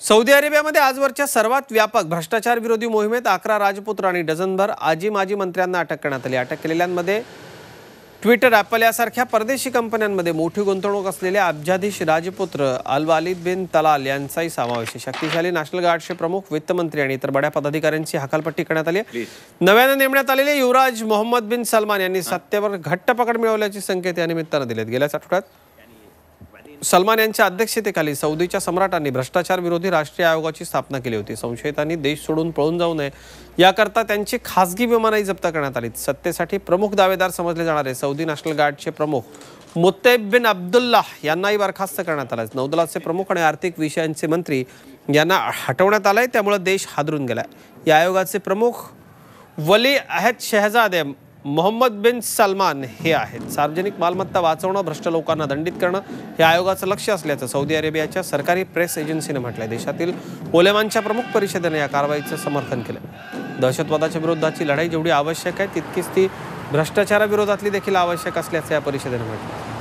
Saudi अरेबियामध्ये आजवरच्या सर्वात व्यापक भ्रष्टाचार विरोधी मोहिमेत 11 राजपुत्र आणि डझनभर आजी माजी मंत्र्यांना अटक करण्यात आली। अटक केलेल्यांमध्ये ट्विटर, ॲपल यासारख्या परदेशी कंपन्यांमध्ये मोठी गुंतवणूक असलेल्या अब्जाधीश राजपुत्र अल वालिद बिन तलाल यांचाही समावेश आहे। शक्तिशाली नॅशनल गार्डचे प्रमुख, वित्तमंत्री आणि इतर बड्या पदाधिकाऱ्यांची हकालपट्टी करण्यात आली आहे। नव्याने नेमण्यात आलेले युवराज मोहम्मद बिन सलमान यांनी सत्तेवर घट्ट पकड मिळवल्याचे संकेत या निमित्तानं दिलेत। गेल्याच आठवड्यात सलमान यांच्या अध्यक्षतेखाली सौदीच्या सम्राटांनी भ्रष्टाचार विरोधी राष्ट्रीय आयोगाची स्थापना केली होती। संशयितांनी देश सोडून पळून जाऊ नये याकरता त्यांची खासगी विमानही जप्त करण्यात आली। सत्तेसाठी प्रमुख दावेदार समजले जाणारे सौदी नॅशनल गार्डचे प्रमुख मुत्तैब बिन अब्दुल्लाह यांनाही बरखास्त करण्यात आलं। नौदलाचे प्रमुख आणि आर्थिक विषयांचे मंत्री यांना हटवण्यात आलंय, त्यामुळे देश हादरून गेलाय। या आयोगाचे प्रमुख वली अहद शहजादे मोहम्मद बिन सलमान हे आहेत। सार्वजनिक मालमत्ता वाचवणं, भ्रष्ट लोकांना दंडित करणं हे आयोगाचं लक्ष्य असल्याचं सौदी अरेबियाच्या सरकारी प्रेस एजन्सीने म्हटलंय। देशातील उलेमांच्या प्रमुख परिषदेने या कारवाईचं समर्थन केलं। दहशतवादाच्या विरोधाची लढाई जेवढी आवश्यक आहे तितकीच ती भ्रष्टाचाराविरोधातली देखील आवश्यक असल्याचं या परिषदेने म्हटलं।